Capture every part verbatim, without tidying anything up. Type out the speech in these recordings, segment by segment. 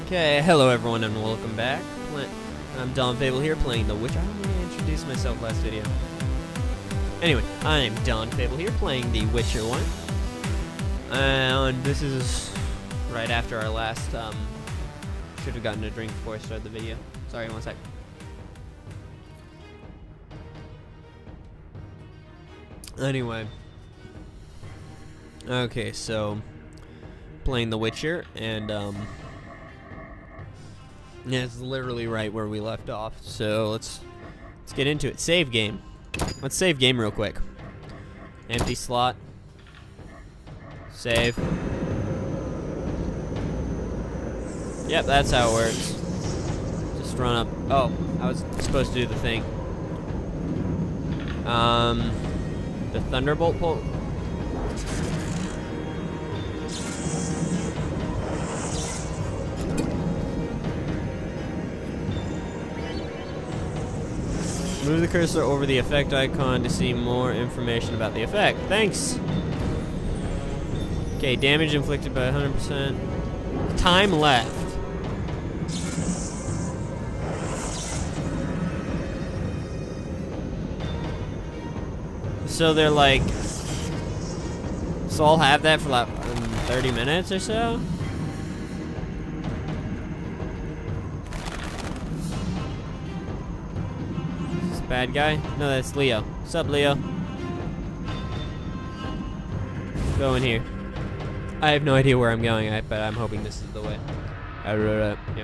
Okay, hello everyone and welcome back. I'm Don Fable here playing The Witcher. I don't think I introduced myself last video. Anyway, I'm Don Fable here playing The Witcher one. And this is right after our last, um, should have gotten a drink before I started the video. Sorry, one sec. Anyway. Okay, so, playing The Witcher, and, um, yeah, it's literally right where we left off. So let's let's get into it. Save game. Let's save game real quick. Empty slot. Save. Yep, that's how it works. Just run up. Oh, I was supposed to do the thing. Um, the Thunderbolt pull. Move the cursor over the effect icon to see more information about the effect. Thanks! Okay, damage inflicted by one hundred percent. Time left. So they're like... So I'll have that for like um, thirty minutes or so? Bad guy? No, that's Leo. What's up, Leo? Go in here. I have no idea where I'm going, but I'm hoping this is the way. I wrote it. Yep.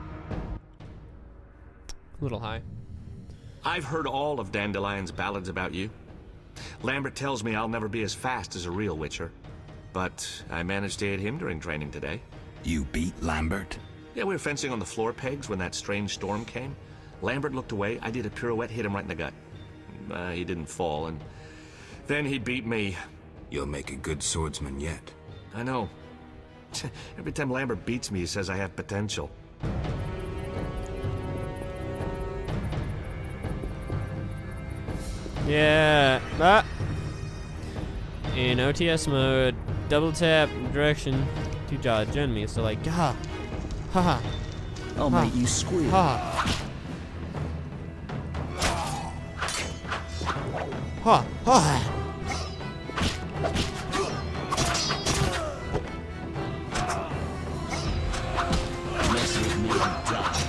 A little high. I've heard all of Dandelion's ballads about you. Lambert tells me I'll never be as fast as a real Witcher, but I managed to hit him during training today. You beat Lambert? Yeah, we were fencing on the floor pegs when that strange storm came. Lambert looked away, I did a pirouette, hit him right in the gut. Uh, he didn't fall, and then he beat me. You'll make a good swordsman yet. I know. Every time Lambert beats me, he says I have potential. Yeah. Ah. In O T S mode, double tap direction to dodge enemies. So like, ha, ha, ha. I'll ha. make you squeal. Ha. Ha, ha. Mess with me and die.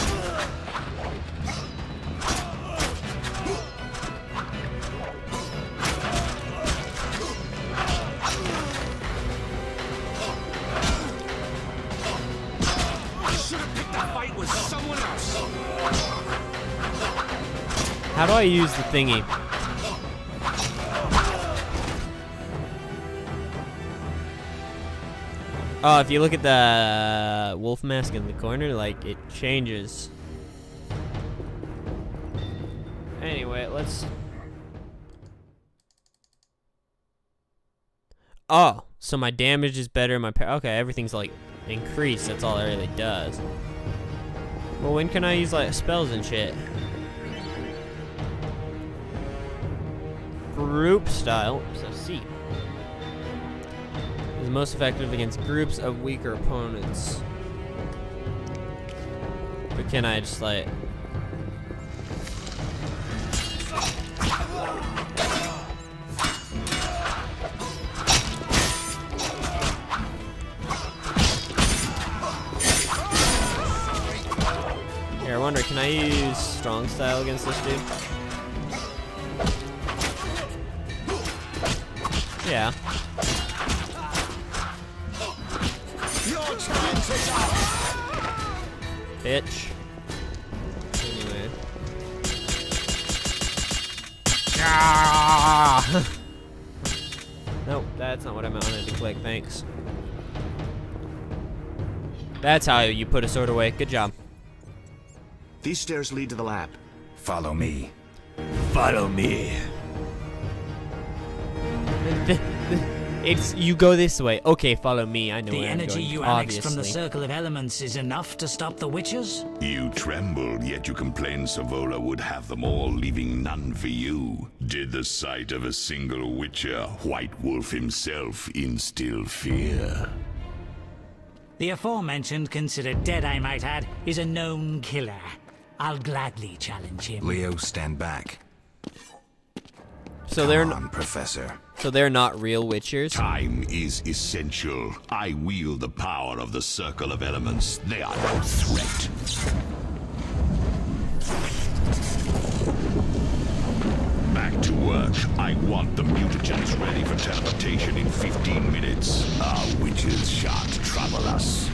I should have picked a fight with someone else. How do I use the thingy? Oh, if you look at the wolf mask in the corner, like, it changes. Anyway, let's... Oh, so my damage is better, my par- okay, everything's, like, increased, that's all it really does. Well, when can I use, like, spells and shit? Group style, so C. Is most effective against groups of weaker opponents. But can I just like... Here, I wonder, can I use strong style against this dude? Yeah. Bitch. Anyway. Ah! Nope, that's not what I wanted to click, thanks. That's how you put a sword away. Good job. These stairs lead to the lab. Follow me. Follow me. It's you go this way. Okay, follow me. I know The where I'm energy going, you annexed from the obviously. Circle of Elements is enough to stop the Witchers? You trembled, yet you complained Savola would have them all, leaving none for you. Did the sight of a single Witcher, White Wolf himself, instill fear? The aforementioned, considered dead I might add, is a known killer. I'll gladly challenge him. Leo, stand back. So Come they're on, n- Professor. so they're not real Witchers. Time is essential. I wield the power of the Circle of Elements. They are no threat. Back to work. I want the mutagens ready for teleportation in fifteen minutes. Our witches shan't trouble us.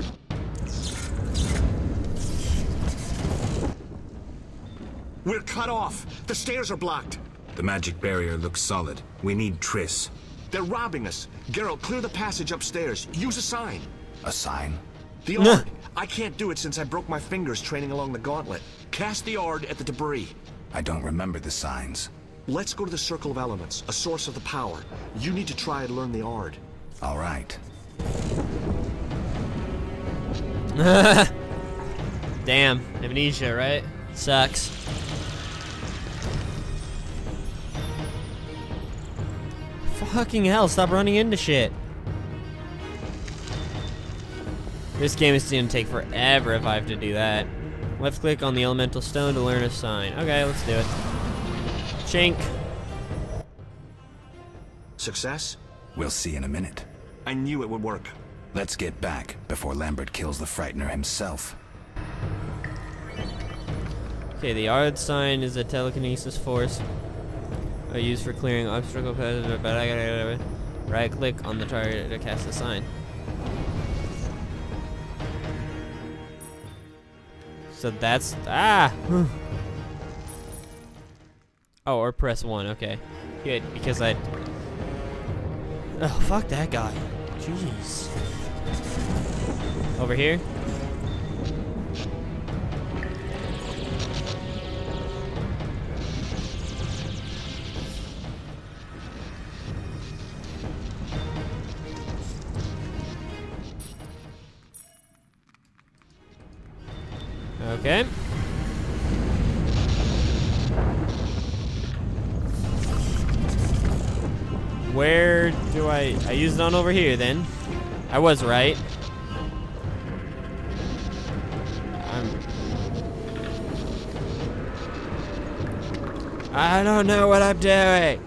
We're cut off. The stairs are blocked. The magic barrier looks solid. We need Triss. They're robbing us. Geralt, clear the passage upstairs. Use a sign. A sign? The Ard. I can't do it since I broke my fingers training along the gauntlet. Cast the Ard at the debris. I don't remember the signs. Let's go to the Circle of Elements, a source of the power. You need to try and learn the Ard. All right. Damn, amnesia, right? Sucks. Fucking hell, stop running into shit. This game is gonna take forever if I have to do that. Left click on the elemental stone to learn a sign. Okay, let's do it. Chink. Success? We'll see in a minute. I knew it would work. Let's get back before Lambert kills the Frightener himself. Okay, the Ard sign is a telekinesis force uh, used for clearing obstacle passages. Right click on the target to cast the sign. So that's ah. Oh, or press one. Okay, good, because I. Oh, fuck that guy. Jeez. Over here. Okay. Where do I... I used it on over here, then. I was right. I'm... I don't know what I'm doing.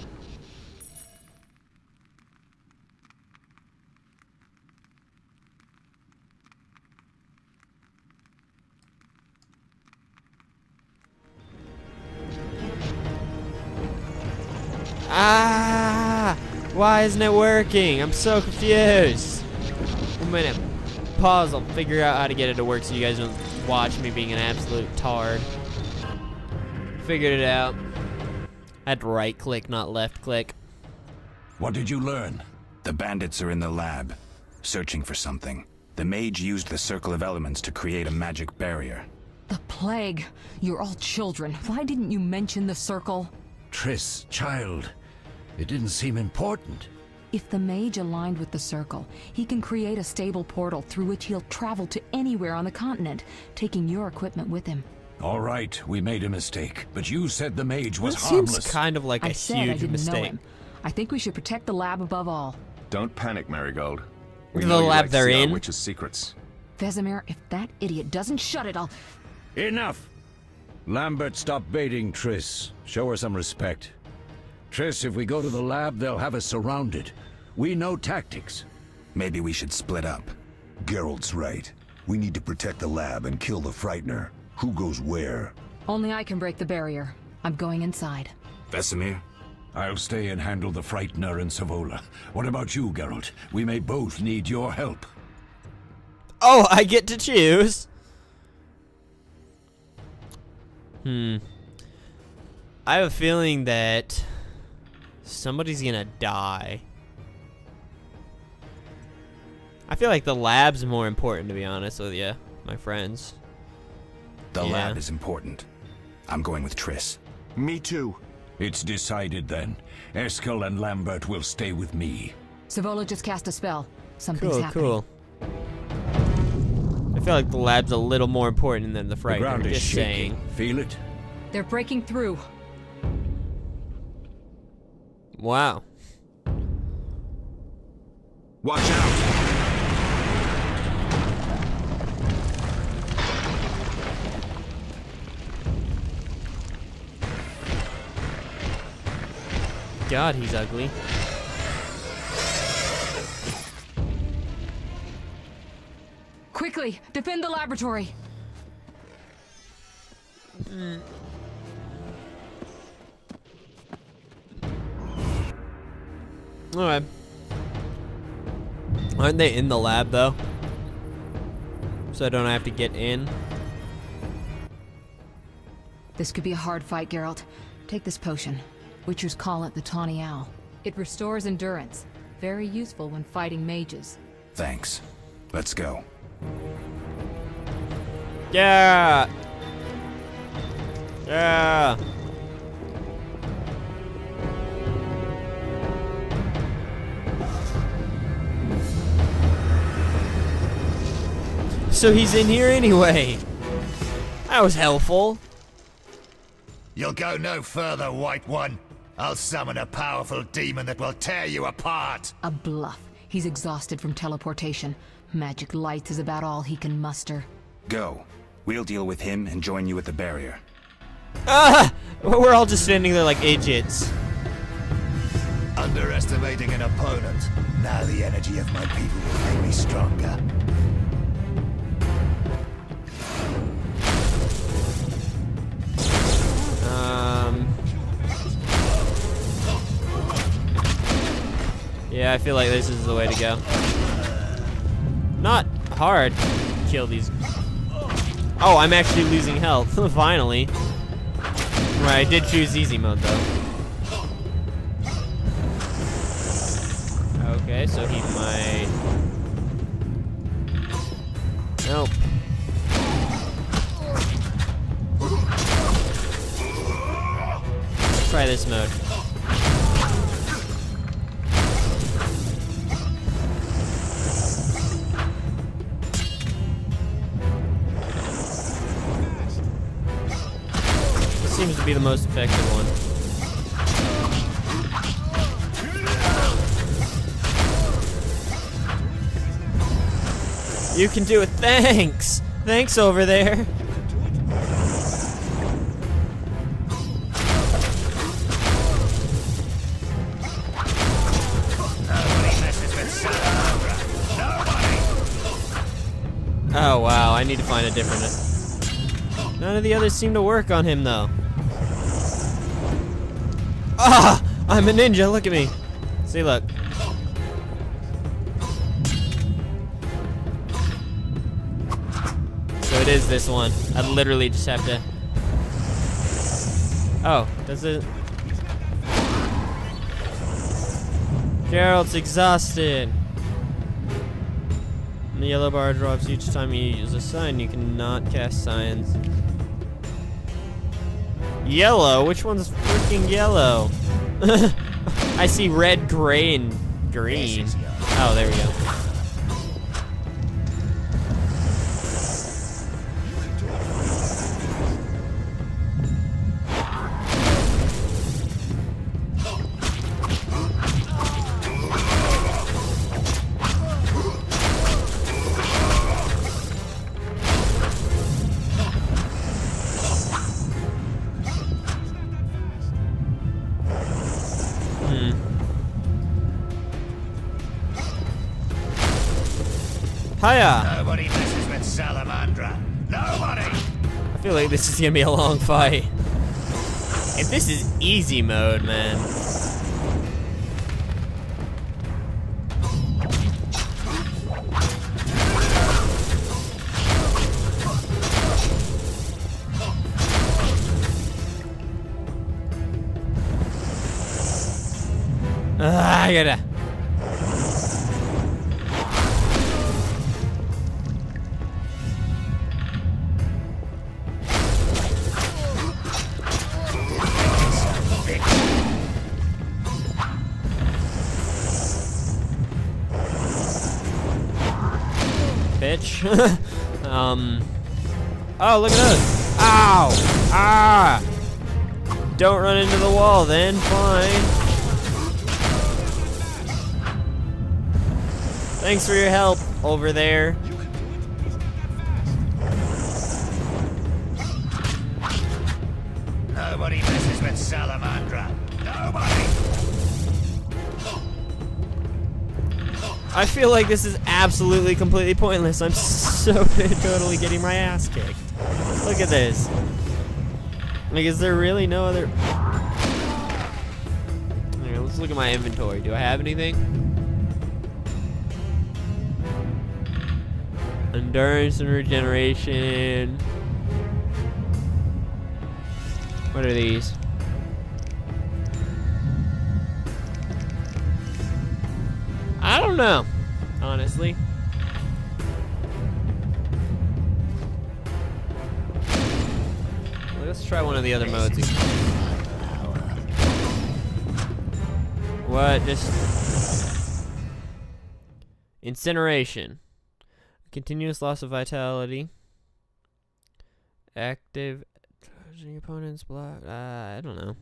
Ah! Why isn't it working? I'm so confused. I'm gonna pause. I'll figure out how to get it to work so you guys don't watch me being an absolute tard. Figured it out. I had to right click, not left click. What did you learn? The bandits are in the lab, searching for something. The mage used the Circle of Elements to create a magic barrier. The plague. You're all children. Why didn't you mention the circle? Triss, child. It didn't seem important. If the mage aligned with the circle, he can create a stable portal through which he'll travel to anywhere on the continent, taking your equipment with him. All right, we made a mistake, but you said the mage was That harmless. seems kind of like a I said I huge didn't know mistake. him. I think we should protect the lab above all. Don't panic, Marigold. We The know you lab like to they're see our in? witches' secrets. Vesemir, if that idiot doesn't shut it, I'll... Enough! Lambert, stop baiting Triss. Show her some respect. Triss, if we go to the lab, they'll have us surrounded. We know tactics. Maybe we should split up. Geralt's right. We need to protect the lab and kill the Frightener. Who goes where? Only I can break the barrier. I'm going inside. Vesemir? I'll stay and handle the Frightener and Savola. What about you, Geralt? We may both need your help. Oh, I get to choose. Hmm. I have a feeling that somebody's gonna die. I feel like the lab's more important, to be honest with you, my friends. The Yeah. lab is important. I'm going with Triss. Me too. It's decided then. Eskel and Lambert will stay with me. Savola just cast a spell. Something's Cool, happening. cool. I feel like the lab's a little more important than the The Frightener. ground is Just shaking. saying. Feel it? They're breaking through. Wow. Watch out! God, he's ugly. Quickly, defend the laboratory. Mm. Alright. Aren't they in the lab, though? So I don't have to get in? This could be a hard fight, Geralt. Take this potion. Witchers call it the Tawny Owl. It restores endurance. Very useful when fighting mages. Thanks. Let's go. Yeah! Yeah! So he's in here anyway. That was helpful. You'll go no further, White One. I'll summon a powerful demon that will tear you apart. A bluff. He's exhausted from teleportation. Magic lights is about all he can muster. Go. We'll deal with him and join you at the barrier. Ah! We're all just standing there like idiots. Underestimating an opponent. Now the energy of my people will make me stronger. Um. Yeah, I feel like this is the way to go. Not hard. Kill these. Oh, I'm actually losing health. Finally. Right, I did choose easy mode though. Okay, so he might. Nope. Let's try this mode. Seems to be the most effective one. You can do it. Thanks. Thanks over there. Oh wow, I need to find a different. None of the others seem to work on him though. Ah! I'm a ninja, look at me. See, look. So it is this one. I literally just have to... Oh, does it... Geralt's exhausted. The yellow bar drops each time you use a sign. You cannot cast signs. Yellow? Which one's freaking yellow? I see red, gray, and green. Oh, there we go. Hiya! Nobody messes with Salamandra. Nobody! I feel like this is gonna be a long fight. If this is easy mode, man. Ah, I gotta. Bitch. um. Oh, look at us. Ow! Ah! Don't run into the wall then. Fine. Thanks for your help over there. Nobody messes with Salamandra. Nobody! I feel like this is absolutely completely pointless. I'm so totally getting my ass kicked. Look at this. Like, is there really no other... Okay, let's look at my inventory. Do I have anything? Endurance and regeneration. What are these? I don't know, honestly. Let's try one of the other modes. What? Just incineration. Continuous loss of vitality. Active. Your opponent's block. Uh, I don't know.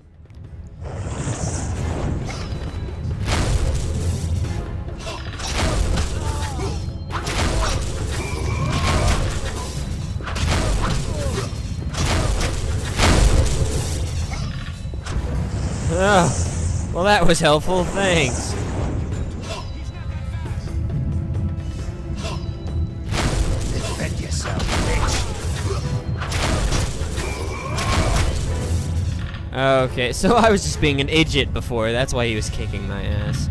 Oh, well, that was helpful. Thanks. Defend yourself, bitch. Okay, so I was just being an idiot before. That's why he was kicking my ass.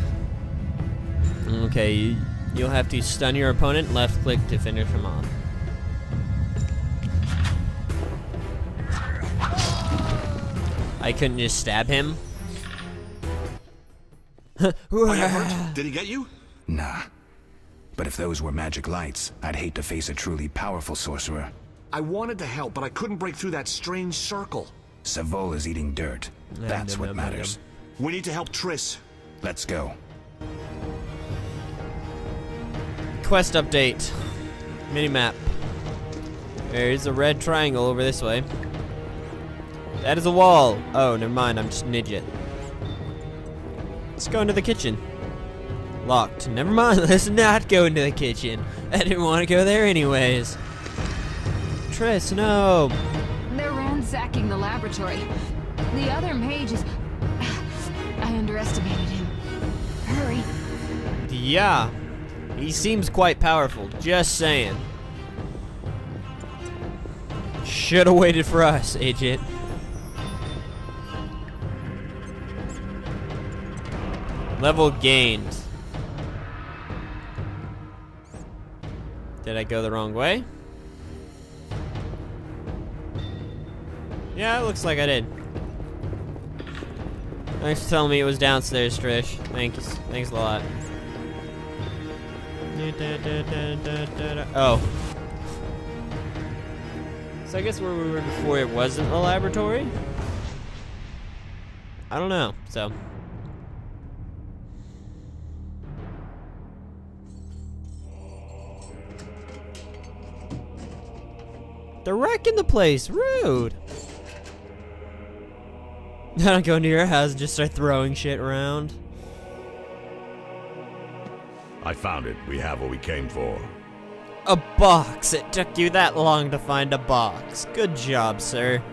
Okay, you, you'll have to stun your opponent. Left click to finish him off. I couldn't just stab him. Are you hurt? Did he get you? Nah. But if those were magic lights, I'd hate to face a truly powerful sorcerer. I wanted to help, but I couldn't break through that strange circle. Savol is eating dirt. That's what matters. We need to help Triss. Let's go. Quest update. Minimap. There's a red triangle over this way. That is a wall. Oh, never mind. I'm just an idiot. Let's go into the kitchen. Locked. Never mind. Let's not go into the kitchen. I didn't want to go there anyways. Triss, no. They're ransacking the laboratory. The other mage is... I underestimated him. Hurry. Yeah. He seems quite powerful. Just saying. Should have waited for us, agent. Level gained. Did I go the wrong way? Yeah, it looks like I did. Thanks for telling me it was downstairs, Trish. Thank you. Thanks a lot. Oh. So I guess where we were before it wasn't a laboratory? I don't know, so. They're wrecking the place. Rude. I don't go into your house and just start throwing shit around. I found it. We have what we came for. A box. It took you that long to find a box. Good job, sir.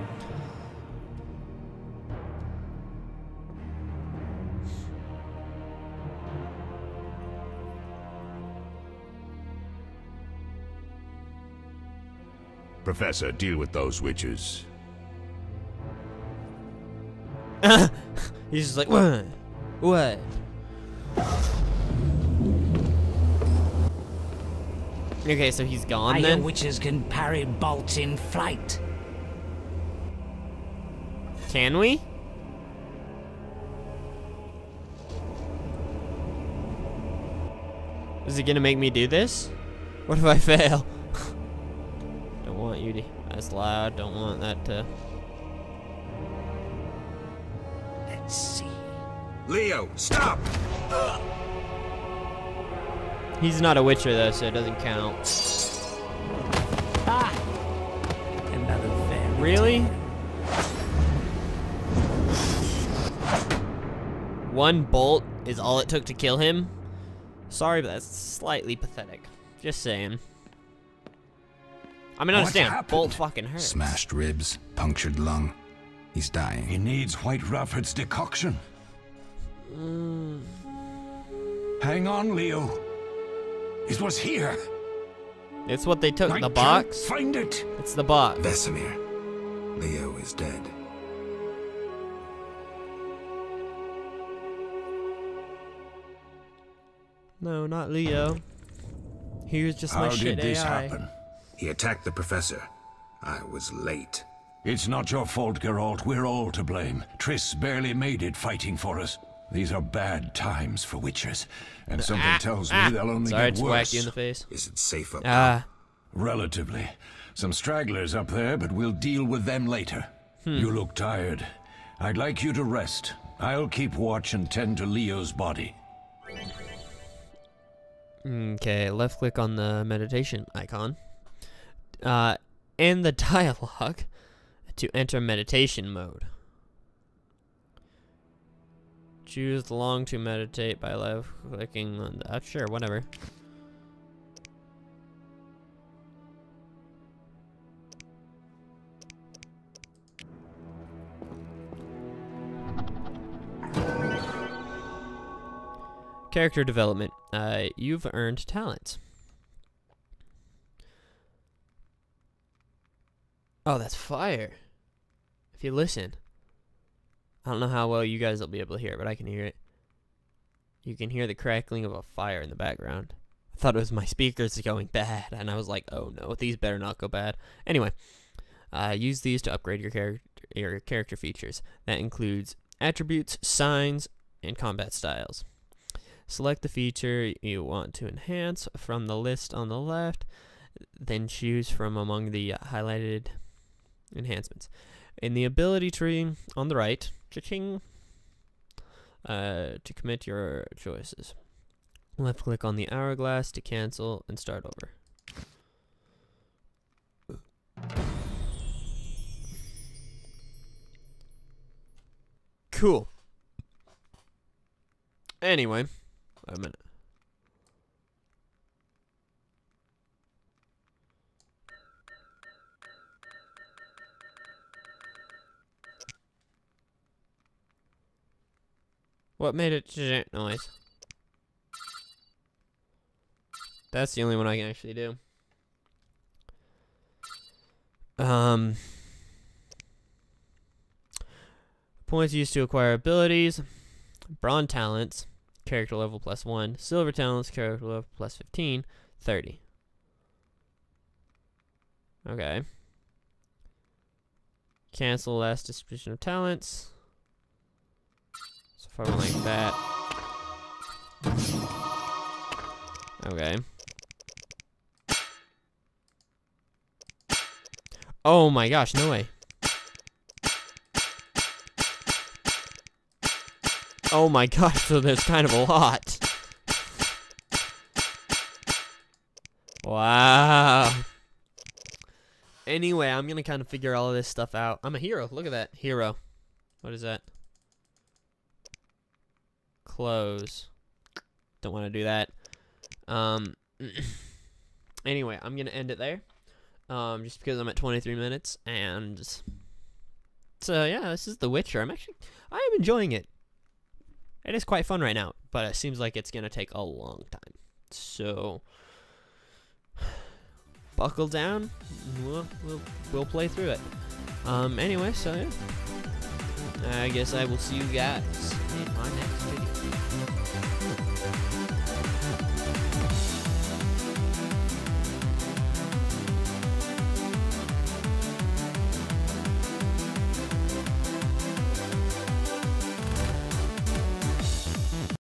Professor, deal with those witches. He's just like, what? What? Okay, so he's gone I then? hear witches can parry bolts in flight. Can we? Is it gonna make me do this? What if I fail? Don't want you to. That's loud. Don't want that to. Let's see. Leo, stop! He's not a witcher though, so it doesn't count. Ah! Another fairy. Really? One bolt is all it took to kill him? Sorry, but that's slightly pathetic. Just saying. I mean, I understand. happened? Bolt fucking hurts. Smashed ribs, punctured lung. He's dying. He needs White Rafford's decoction. Mm. Hang on, Leo. It was here. It's what they took. I The can't box? find it. It's the box. Vesemir. Leo is dead. No, not Leo. Here's just my How shit did this A I. happen? He attacked the professor. I was late. It's not your fault, Geralt. We're all to blame. Triss barely made it fighting for us. These are bad times for witchers, and something Ah, tells ah. me they'll only Sorry, get just worse. whacked you in the face. Is it safe up Ah. Relatively. Some stragglers up there, but we'll deal with them later. Hmm. You look tired. I'd like you to rest. I'll keep watch and tend to Leo's body. Okay, left click on the meditation icon. Uh, in the dialogue to enter meditation mode. Choose long to meditate by left clicking on the. Uh, sure, whatever. Character development. Uh, you've earned talents. Oh, that's fire. If you listen. I don't know how well you guys will be able to hear it, but I can hear it. You can hear the crackling of a fire in the background. I thought it was my speakers going bad, and I was like, oh no, these better not go bad. Anyway, uh, use these to upgrade your character, your character features. That includes attributes, signs, and combat styles. Select the feature you want to enhance from the list on the left, then choose from among the highlighted enhancements. In the ability tree on the right, cha-ching, uh, to commit your choices. Left click on the hourglass to cancel and start over. Cool. Anyway, wait a minute. What made it zzz noise? That's the only one I can actually do. Um, points used to acquire abilities. Bronze talents, character level plus one. Silver talents, character level plus fifteen. thirty. Okay. Cancel last distribution of talents. So if I went like that. Okay. Oh my gosh, no way. Oh my gosh, so there's kind of a lot. Wow. Anyway, I'm gonna kind of figure all of this stuff out. I'm a hero. Look at that. Hero. What is that? Close. Don't want to do that. Um. Anyway, I'm gonna end it there. Um, just because I'm at twenty-three minutes, and so yeah, this is The Witcher. I'm actually, I am enjoying it. It is quite fun right now, but it seems like it's gonna take a long time. So buckle down. We'll we'll, we'll play through it. Um. Anyway, so yeah, I guess I will see you guys in my next video.